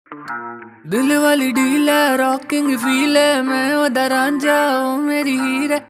दिल वाली डील है, रॉकिंग फील है, मैं ओदा रांझा ओ मेरी हीर है।